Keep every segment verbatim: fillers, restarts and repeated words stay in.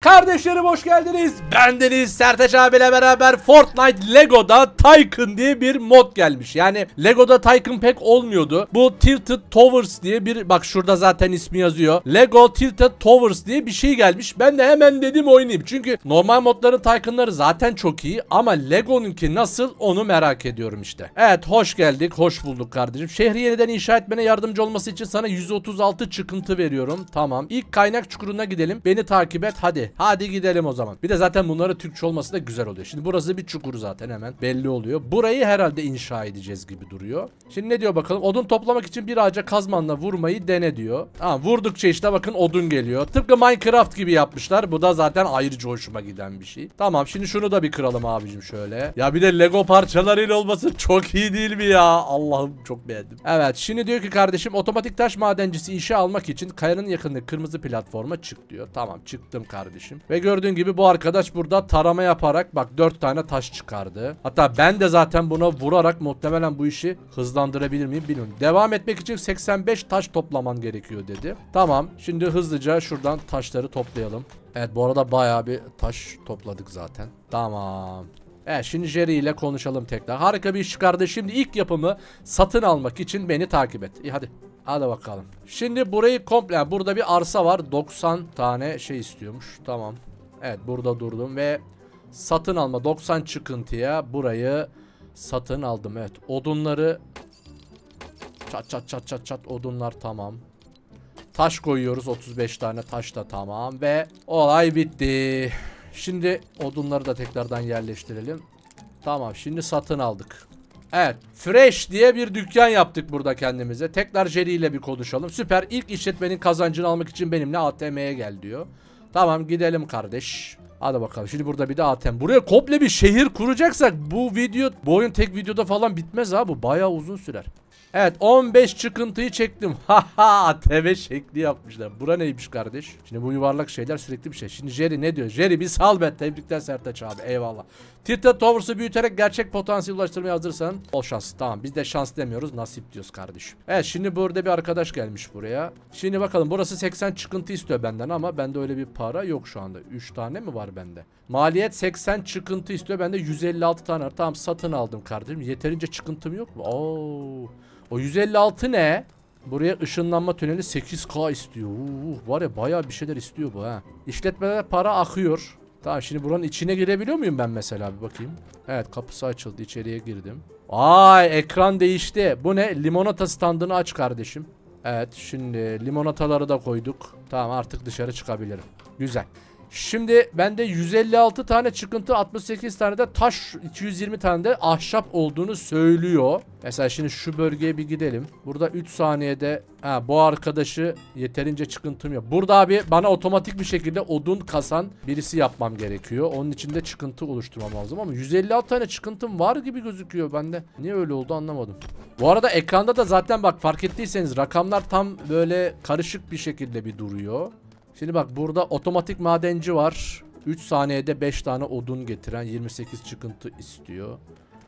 Kardeşlerim hoş geldiniz. Bendeniz Sertaç abiyle beraber Fortnite Lego'da Tycoon diye bir mod gelmiş. Yani Lego'da Tycoon pek olmuyordu. Bu Tilted Towers diye bir, bak şurada zaten ismi yazıyor. Lego Tilted Towers diye bir şey gelmiş. Ben de hemen dedim oynayayım. Çünkü normal modların Tycoon'ları zaten çok iyi ama Lego'nunki nasıl onu merak ediyorum işte. Evet, hoş geldik. Hoş bulduk kardeşim. Şehri yeniden inşa etmene yardımcı olması için sana yüz otuz altı çıkıntı veriyorum. Tamam. İlk kaynak çukuruna gidelim. Beni takip et. Hadi. Hadi gidelim o zaman. Bir de zaten bunları Türkçe olması da güzel oluyor. Şimdi burası bir çukur zaten, hemen belli oluyor. Burayı herhalde inşa edeceğiz gibi duruyor. Şimdi ne diyor bakalım? Odun toplamak için bir ağaca kazmanla vurmayı dene diyor. Ha, vurdukça işte bakın odun geliyor. Tıpkı Minecraft gibi yapmışlar. Bu da zaten ayrıca hoşuma giden bir şey. Tamam, şimdi şunu da bir kıralım abicim şöyle. Ya bir de Lego parçalarıyla olması çok iyi değil mi ya? Allah'ım çok beğendim. Evet, şimdi diyor ki kardeşim, otomatik taş madencisi işe almak için kayanın yakındaki kırmızı platforma çık diyor. Tamam, çıktım kardeşim. Ve gördüğün gibi bu arkadaş burada tarama yaparak bak dört tane taş çıkardı. Hatta ben de zaten buna vurarak muhtemelen bu işi hızlandırabilir miyim bilmiyorum. Devam etmek için seksen beş taş toplaman gerekiyor dedi. Tamam, şimdi hızlıca şuradan taşları toplayalım. Evet, bu arada bayağı bir taş topladık zaten. Tamam. Evet, şimdi Jerry ile konuşalım tekrar. Harika bir iş çıkardı. Şimdi ilk yapımı satın almak için beni takip et. İyi hadi. Hadi bakalım. Şimdi burayı komple, yani burada bir arsa var. doksan tane şey istiyormuş. Tamam. Evet, burada durdum ve satın alma doksan çıkıntıya burayı satın aldım. Evet, odunları çat çat çat çat çat odunlar tamam. Taş koyuyoruz, otuz beş tane taş da tamam ve olay bitti. Şimdi odunları da tekrardan yerleştirelim. Tamam, şimdi satın aldık. Evet, Fresh diye bir dükkan yaptık burada kendimize. Tekrar Jerry ile bir konuşalım. Süper, ilk işletmenin kazancını almak için benimle A T M'ye gel diyor. Tamam, gidelim kardeş. Hadi bakalım, şimdi burada bir de A T M. Buraya komple bir şehir kuracaksak bu video, bu oyun tek videoda falan bitmez ha, bu bayağı uzun sürer. Evet, on beş çıkıntıyı çektim. Haha, A T M şekli yapmışlar. Bura neymiş kardeş? Şimdi bu yuvarlak şeyler sürekli bir şey. Şimdi Jerry ne diyor? Jerry bir sal be. Tebrikler Sertaç abi. Eyvallah. Tilted Towers'ı büyüterek gerçek potansiyel ulaştırmaya hazırsan bol şans. Tamam, biz de şans demiyoruz, nasip diyoruz kardeşim. Evet, şimdi burada bir arkadaş gelmiş buraya. Şimdi bakalım, burası seksen çıkıntı istiyor benden ama bende öyle bir para yok şu anda. üç tane mi var bende? Maliyet seksen çıkıntı istiyor. Bende yüz elli altı tane var. Tamam, satın aldım kardeşim. Yeterince çıkıntım yok mu? Oo. O yüz elli altı ne? Buraya ışınlanma tüneli sekiz K istiyor. Uh, var ya bayağı bir şeyler istiyor bu ha. İşletmelere para akıyor. Tamam, şimdi buranın içine girebiliyor muyum ben mesela, bir bakayım. Evet, kapısı açıldı, içeriye girdim. Ay, ekran değişti. Bu ne? Limonata standını aç kardeşim. Evet, şimdi limonataları da koyduk. Tamam, artık dışarı çıkabilirim. Güzel. Şimdi bende yüz elli altı tane çıkıntı, altmış sekiz tane de taş, iki yüz yirmi tane de ahşap olduğunu söylüyor. Mesela şimdi şu bölgeye bir gidelim. Burada üç saniyede ha, bu arkadaşı yeterince çıkıntım yok. Burada abi bana otomatik bir şekilde odun kasan birisi yapmam gerekiyor. Onun için de çıkıntı oluşturmam lazım ama yüz elli altı tane çıkıntım var gibi gözüküyor bende. Niye öyle oldu anlamadım. Bu arada ekranda da zaten bak, fark ettiyseniz rakamlar tam böyle karışık bir şekilde bir duruyor. Şimdi bak, burada otomatik madenci var. üç saniyede beş tane odun getiren, yirmi sekiz çıkıntı istiyor.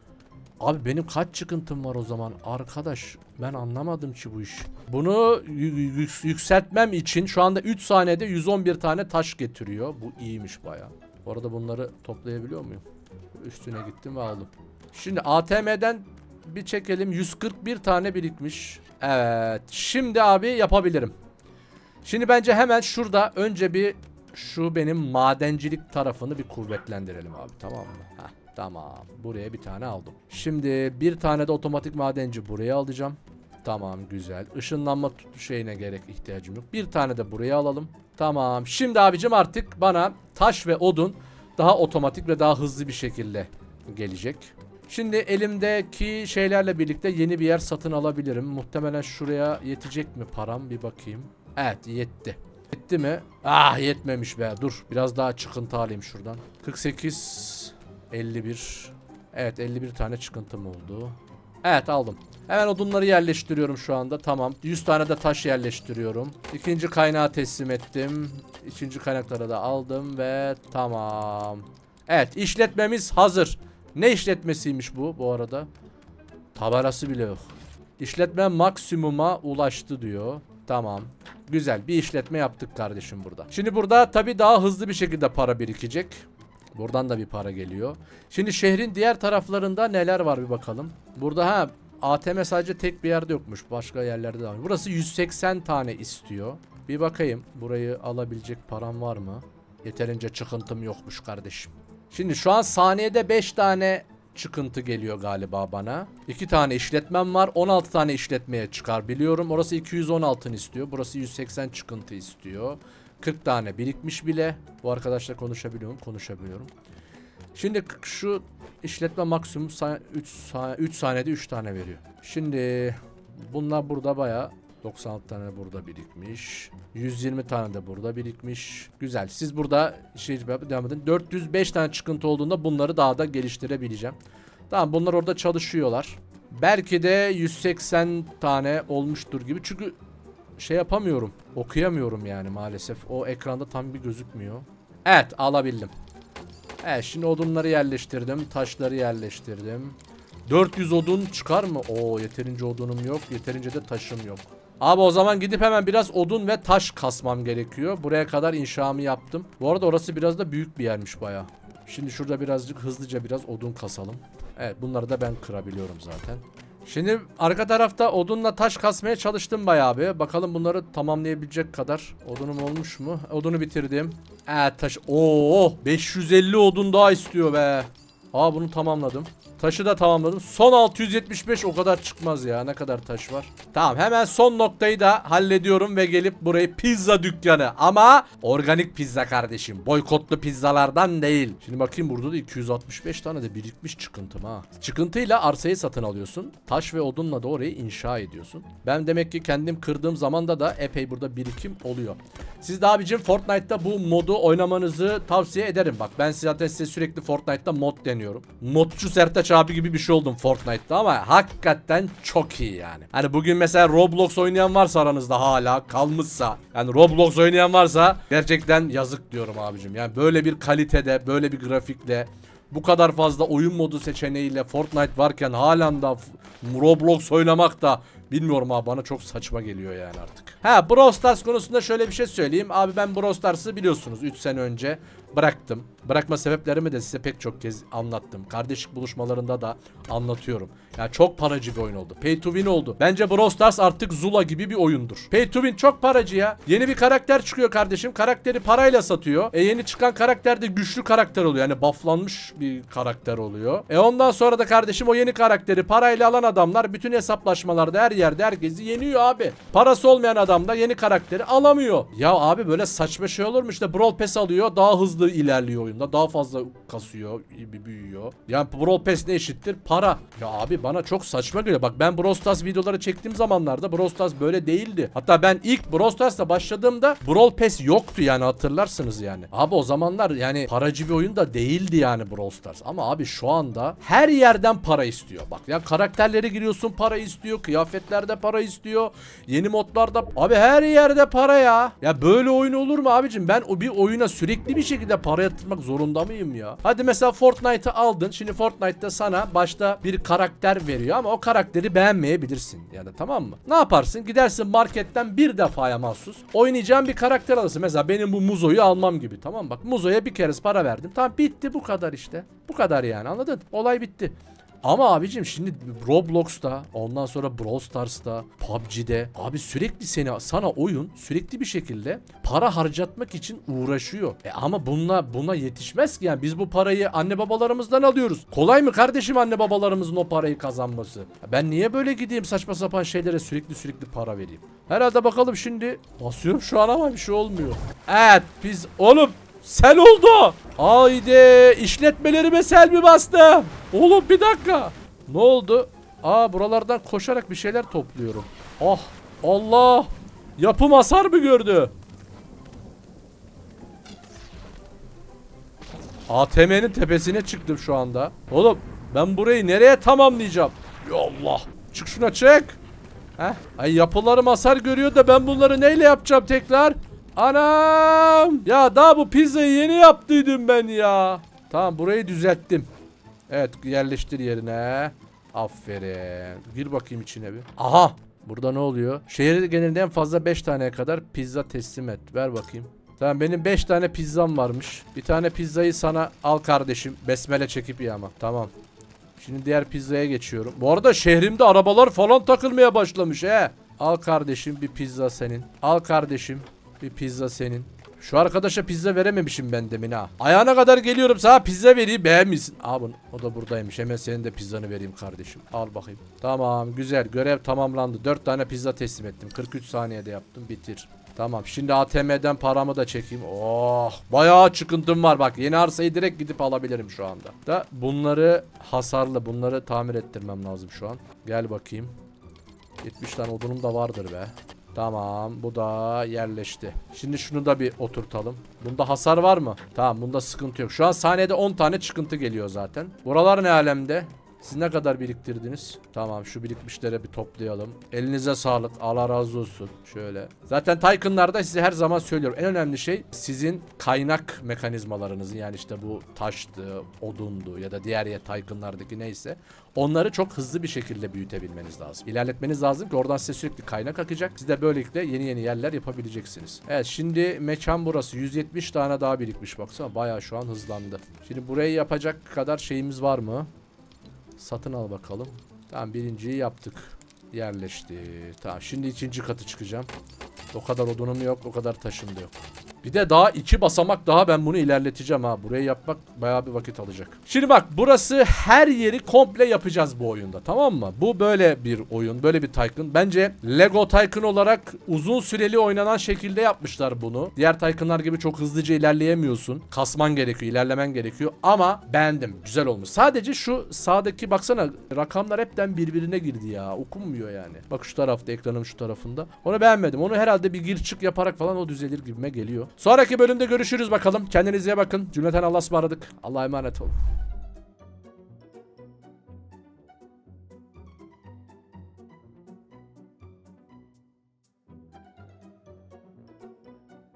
Abi benim kaç çıkıntım var o zaman? Arkadaş ben anlamadım ki bu iş. Bunu yükseltmem için şu anda üç saniyede yüz on bir tane taş getiriyor. Bu iyiymiş bayağı. Bu arada bunları toplayabiliyor muyum? Üstüne gittim ve aldım. Şimdi A T M'den bir çekelim. yüz kırk bir tane birikmiş. Evet. Şimdi abi yapabilirim. Şimdi bence hemen şurada önce bir şu benim madencilik tarafını bir kuvvetlendirelim abi, tamam mı? Heh, tamam, buraya bir tane aldım. Şimdi bir tane de otomatik madenci buraya alacağım. Tamam, güzel. Işınlanma şeyine gerek ihtiyacım yok. Bir tane de buraya alalım. Tamam, şimdi abicim artık bana taş ve odun daha otomatik ve daha hızlı bir şekilde gelecek. Şimdi elimdeki şeylerle birlikte yeni bir yer satın alabilirim. Muhtemelen şuraya yetecek mi param, bir bakayım. Evet, yetti. Yetti mi? Ah, yetmemiş be. Dur biraz daha çıkıntı alayım şuradan. kırk sekiz, elli bir. Evet, elli bir tane çıkıntım oldu. Evet, aldım. Hemen odunları yerleştiriyorum şu anda. Tamam, yüz tane de taş yerleştiriyorum. İkinci kaynağı teslim ettim. İkinci kaynakları da aldım ve tamam. Evet, işletmemiz hazır. Ne işletmesiymiş bu bu arada? Tabelası bile yok. İşletme maksimuma ulaştı diyor. Tamam. Güzel bir işletme yaptık kardeşim burada. Şimdi burada tabii daha hızlı bir şekilde para birikecek. Buradan da bir para geliyor. Şimdi şehrin diğer taraflarında neler var bir bakalım. Burada ha A T M sadece tek bir yerde yokmuş. Başka yerlerde de var. Burası yüz seksen tane istiyor. Bir bakayım. Burayı alabilecek param var mı? Yeterince çıkıntım yokmuş kardeşim. Şimdi şu an saniyede beş tane çıkıntı geliyor galiba bana. iki tane işletmem var. on altı tane işletmeye çıkar biliyorum. Orası iki yüz on altın istiyor. Burası yüz seksen çıkıntı istiyor. kırk tane birikmiş bile. Bu arkadaşla konuşabiliyorum. Konuşabiliyorum. Şimdi şu işletme maksimum üç saniyede üç tane veriyor. Şimdi bunlar burada bayağı doksan altı tane burada birikmiş. yüz yirmi tane de burada birikmiş. Güzel. Siz burada şey devam edin. dört yüz beş tane çıkıntı olduğunda bunları daha da geliştirebileceğim. Tamam, bunlar orada çalışıyorlar. Belki de yüz seksen tane olmuştur gibi. Çünkü şey yapamıyorum. Okuyamıyorum yani maalesef. O ekranda tam bir gözükmüyor. Evet, alabildim. Evet, şimdi odunları yerleştirdim. Taşları yerleştirdim. dört yüz odun çıkar mı? Oo, yeterince odunum yok. Yeterince de taşım yok. Abi o zaman gidip hemen biraz odun ve taş kasmam gerekiyor. Buraya kadar inşamı yaptım. Bu arada orası biraz da büyük bir yermiş baya. Şimdi şurada birazcık hızlıca biraz odun kasalım. Evet, bunları da ben kırabiliyorum zaten. Şimdi arka tarafta odunla taş kasmaya çalıştım bayağı bir. Bakalım bunları tamamlayabilecek kadar odunum olmuş mu? Odunu bitirdim. Evet, taş. Oo, beş yüz elli odun daha istiyor be. Aa, bunu tamamladım. Taşı da tamamladım. Son altı yüz yetmiş beş, o kadar çıkmaz ya. Ne kadar taş var. Tamam, hemen son noktayı da hallediyorum ve gelip burayı pizza dükkanı. Ama organik pizza kardeşim. Boykotlu pizzalardan değil. Şimdi bakayım, burada da iki yüz altmış beş tane de birikmiş çıkıntım ha. Çıkıntıyla arsayı satın alıyorsun. Taş ve odunla da orayı inşa ediyorsun. Ben demek ki kendim kırdığım zamanda da epey burada birikim oluyor. Siz de abicim Fortnite'ta bu modu oynamanızı tavsiye ederim. Bak, ben zaten size sürekli Fortnite'ta mod deniyorum. Modcu Sertaç abi gibi bir şey oldum Fortnite'ta ama hakikaten çok iyi yani. Hani bugün mesela Roblox oynayan varsa aranızda, hala kalmışsa, yani Roblox oynayan varsa gerçekten yazık diyorum abicim. Yani böyle bir kalitede, böyle bir grafikle, bu kadar fazla oyun modu seçeneğiyle Fortnite varken halen da Roblox oynamak da bilmiyorum abi, bana çok saçma geliyor yani artık. Ha, Brawl Stars konusunda şöyle bir şey söyleyeyim. Abi ben Brawl Stars'ı biliyorsunuz üç sene önce bıraktım. Bırakma sebeplerimi de size pek çok kez anlattım. Kardeşlik buluşmalarında da anlatıyorum. Yani çok paracı bir oyun oldu. Pay to win oldu. Bence Brawl Stars artık Zula gibi bir oyundur. Pay to win çok paracı ya. Yeni bir karakter çıkıyor kardeşim. Karakteri parayla satıyor. E yeni çıkan karakter de güçlü karakter oluyor. Yani bufflanmış bir karakter oluyor. E ondan sonra da kardeşim o yeni karakteri parayla alan adamlar bütün hesaplaşmalarda her yerde herkesi yeniyor abi. Parası olmayan adam da yeni karakteri alamıyor. Ya abi böyle saçma şey olur mu? İşte Brawl Pass alıyor. Daha hızlı ilerliyor oyunda. Daha fazla kasıyor. Büyüyor. Yani Brawl Pass ne eşittir? Para. Ya abi bana çok saçma geliyor. Bak, ben Brawl Stars videoları çektiğim zamanlarda Brawl Stars böyle değildi. Hatta ben ilk Brawl Stars'la başladığımda Brawl Pass yoktu yani, hatırlarsınız yani. Abi o zamanlar yani paracı bir oyun da değildi yani Brawl Stars. Ama abi şu anda her yerden para istiyor. Bak ya, karakterlere giriyorsun, para istiyor. Kıyafetlerde para istiyor. Yeni modlarda. Abi her yerde para ya. Ya böyle oyun olur mu abicim? Ben o bir oyuna sürekli bir şekilde para yatırmak zorunda mıyım ya? Hadi mesela Fortnite'ı aldın. Şimdi Fortnite'da sana başta bir karakter veriyor ama o karakteri beğenmeyebilirsin. Yani tamam mı? Ne yaparsın? Gidersin marketten bir defaya mahsus oynayacağın bir karakter alırsın. Mesela benim bu Muzo'yu almam gibi. Tamam mı? Bak, Muzo'ya bir kere para verdim. Tamam, bitti, bu kadar işte. Bu kadar yani, anladın? Olay bitti. Ama abicim şimdi Roblox'ta, ondan sonra Brawl Stars'ta, P U B G'de abi sürekli seni, sana oyun sürekli bir şekilde para harcatmak için uğraşıyor. E ama bununla buna yetişmez ki yani, biz bu parayı anne babalarımızdan alıyoruz. Kolay mı kardeşim anne babalarımızın o parayı kazanması? Ben niye böyle gideyim saçma sapan şeylere sürekli sürekli para vereyim? Herhalde bakalım şimdi basıyorum şu an ama bir şey olmuyor. Evet, biz oğlum sel oldu. Haydi, işletmelerime sel mi bastı? Oğlum bir dakika. Ne oldu? Aa, buralardan koşarak bir şeyler topluyorum. Ah, Allah. Yapım hasar mı gördü? A T M'nin tepesine çıktım şu anda. Oğlum ben burayı nereye tamamlayacağım? Ya Allah. Çık şuna, çık. Heh. Ay, yapılarım hasar görüyor da ben bunları neyle yapacağım tekrar? Anam! Ya daha bu pizzayı yeni yaptıydım ben ya. Tamam, burayı düzelttim. Evet, yerleştir yerine. Aferin. Gir bakayım içine bir. Aha! Burada ne oluyor? Şehir genelinde en fazla beş taneye kadar pizza teslim et. Ver bakayım. Tamam benim beş tane pizzam varmış. Bir tane pizzayı sana al kardeşim. Besmele çekip ye ama. Tamam. Şimdi diğer pizzaya geçiyorum. Bu arada şehrimde arabalar falan takılmaya başlamış he. Al kardeşim bir pizza senin. Al kardeşim bir pizza senin. Şu arkadaşa pizza verememişim ben demin ha. Ayağına kadar geliyorum sana pizza vereyim beğenmişsin. Aa bunu, o da buradaymış. Hemen senin de pizzanı vereyim kardeşim. Al bakayım. Tamam güzel görev tamamlandı. dört tane pizza teslim ettim. kırk üç saniyede yaptım bitir. Tamam şimdi A T M'den paramı da çekeyim. Oh bayağı çıkıntım var bak. Yeni arsayı direkt gidip alabilirim şu anda. Da bunları hasarlı bunları tamir ettirmem lazım şu an. Gel bakayım. yetmiş tane odunum da vardır be. Tamam bu da yerleşti. Şimdi şunu da bir oturtalım. Bunda hasar var mı? Tamam bunda sıkıntı yok. Şu an saniyede on tane çıkıntı geliyor zaten. Buralar ne alemde? Siz ne kadar biriktirdiniz? Tamam şu birikmişlere bir toplayalım. Elinize sağlık. Allah razı olsun. Şöyle. Zaten Tycoon'larda size her zaman söylüyorum. En önemli şey sizin kaynak mekanizmalarınızın yani işte bu taştı, odundu ya da diğer ya Tycoon'lardaki neyse. Onları çok hızlı bir şekilde büyütebilmeniz lazım. İlerletmeniz lazım ki oradan size sürekli kaynak akacak. Siz de böylelikle yeni yeni yerler yapabileceksiniz. Evet şimdi mekan burası. yüz yetmiş tane daha birikmiş baksana. Bayağı şu an hızlandı. Şimdi burayı yapacak kadar şeyimiz var mı? Satın al bakalım. Tamam birinciyi yaptık. Yerleşti. Tamam şimdi ikinci katı çıkacağım. O kadar odunum yok. O kadar taşım da yok. Bir de daha iki basamak daha ben bunu ilerleteceğim ha. Burayı yapmak bayağı bir vakit alacak. Şimdi bak burası her yeri komple yapacağız bu oyunda tamam mı? Bu böyle bir oyun. Böyle bir Tycoon. Bence Lego Tycoon olarak uzun süreli oynanan şekilde yapmışlar bunu. Diğer Tycoon'lar gibi çok hızlıca ilerleyemiyorsun. Kasman gerekiyor. İlerlemen gerekiyor. Ama beğendim. Güzel olmuş. Sadece şu sağdaki baksana rakamlar hepten birbirine girdi ya. Okunmuyor yani. Bak şu tarafta ekranın şu tarafında. Onu beğenmedim. Onu herhalde bir gir çık yaparak falan o düzelir gibime geliyor. Sonraki bölümde görüşürüz bakalım. Kendinize iyi bakın. Cümleten Allah'a ısmarladık. Allah'a emanet olun.